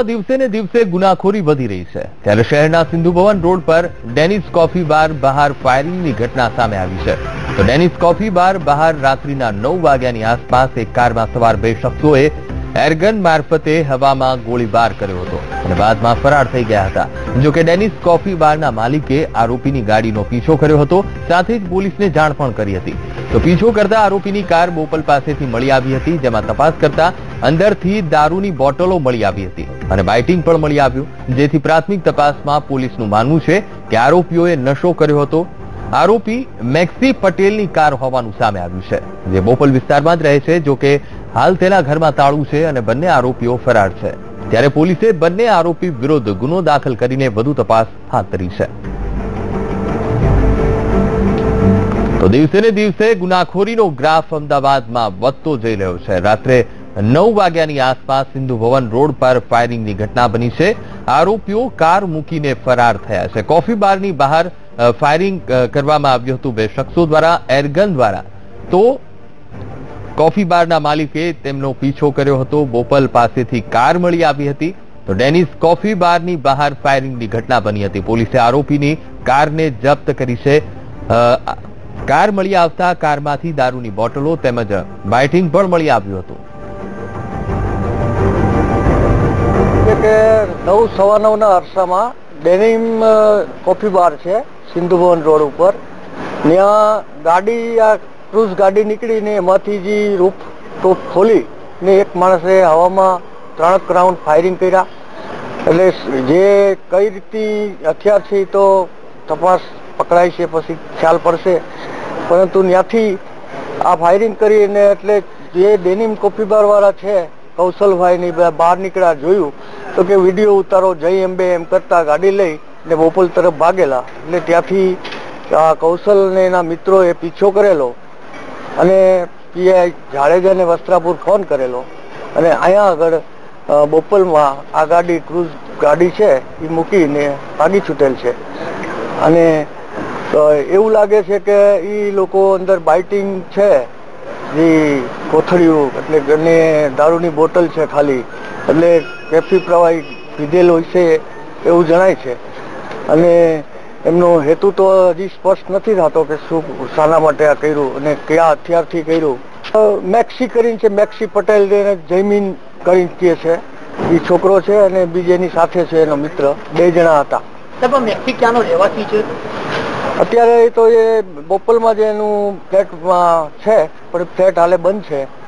દિવસે ને દિવસે ગુનાખોરી વધી રહી છે ત્યારે શહેરના સિંધુ ભવન રોડ પર ડેનિસ કોફી બાર બહાર ફાયરિંગની ઘટના સામે આવી છે તો ડેનિસ કોફી બાર બહાર રાત્રિના 9 વાગ્યાની આસપાસ એક કારમાં સવાર બે શખ્સોએ એરગન મારફતે હવામાં ગોળીબાર કર્યો હતો અને બાદમાં ફરાર થઈ ગયા હતા જો કે ડેનિસ કોફી બારના માલિકે આરોપીની ગાડીનો પીછો કર્યો હતો સાથે જ પોલીસને જાણ પણ કરી હતી તો પીછો કરતા આરોપીની કાર બોપલ પાસેથી મળી આવી હતી જેમાં તપાસ કરતા અંદરથી દારૂની બોટલો મળી આવી હતી અને બાઇટિંગ પણ મળી આવ્યું જેથી પ્રાથમિક તપાસમાં પોલીસનું માનવું છે કે આરોપીઓએ નશો કર્યો હતો આરોપી મેક્સી પટેલની કાર હોવાનું સામે આવ્યું છે જે બોપલ વિસ્તારમાં જ રહે છે જો કે હાલ તેના ઘરમાં તાળું છે અને બંને આરોપીઓ ફરાર છે ત્યારે પોલીસે બંને આરોપી વિરુદ્ધ ગુનો દાખલ કરીને વધુ તપાસ હાથ ધરી છે તો દિવસે ને દિવસે ગુનાખોરીનો ગ્રાફ અમદાવાદમાં વધતો જઈ રહ્યો છે રાત્રે 9 વાગ્યાની આસપાસ સિંધુ ભવન રોડ પર ફાયરિંગની ઘટના બની છે આરોપીઓ કાર મૂકીને ફરાર થયા છે કોફી બારની બહાર ફાયરિંગ કરવામાં આવ્યું હતું બે શખ્સો દ્વારા એરગન દ્વારા તો કોફી બારના માલિકે તેમનો પીછો કર્યો હતો બોપલ પાસેથી કાર મળી આવી હતી તો ડેનિસ કોફી બારની બહાર ફાયરિંગની ઘટના બની હતી પોલીસે આરોપીની કારને જપ્ત કરી છે કાર મળી આવતા કારમાંથી દારૂની બોટલો તેમજ બાઇટિંગ પણ મળી આવ્યું હતું કે 9:15 અરસામાં ડેનિમ કોફી બાર છે સિંધુ ભવન રોડ ઉપર ત્યાં ગાડી આ ક્રૂઝ ગાડી નીકળીને એમાંથી જે રૂફ ટોપ ખોલી ને એક માણસે હવામાં 3 રાઉન્ડ ફાયરિંગ કર્યા એટલે જે કઈ રીતે હથિયાર છે તો તપાસ પકડાય છે પછી ખ્યાલ પડશે પરંતુ ત્યાંથી આ ફાયરિંગ કરીને એટલે જે ડેનિમ કોફી બાર વાળા છે કૌશલભાઈની બહાર નીકળ્યા જોયું તો કે વિડીયો ઉતારો જય અંબે એમ કરતા ગાડી લઈ ને બોપલ તરફ ભાગેલા એટલે ત્યાંથી આ કૌશલ ને એના મિત્રોએ પીછો કરેલો અને પીઆઈ જાડેજાને વસ્ત્રાપુર ફોન કરેલો અને અહીંયા આગળ બોપલમાં આ ગાડી ક્રૂઝ ગાડી છે એ મૂકીને ભાગી છૂટેલ છે અને એવું લાગે છે કે એ લોકો અંદર બાઇટિંગ છે જે કોથળીઓ એટલે દારૂની બોટલ છે ખાલી એટલે કેફી પ્રવાહી પીધેલો છે એવું જણાય છે અને એમનો હેતુ તો હજી સ્પષ્ટ નથી થતો કે શું શાના માટે આ કર્યું અને કયા હથિયારથી કર્યું મેક્સી કરીને છે મેક્સી પટેલ જયમીન કરીને કહે છે એ છોકરો છે અને બીજેની સાથે છે એનો મિત્ર 2 જણા હતા મેક્સી ક્યાંનો રહેવાસી છે અત્યારે તો એ બોપલમાં જે એનું ફ્લેટમાં છે પણ ફ્લેટ હાલે બંધ છે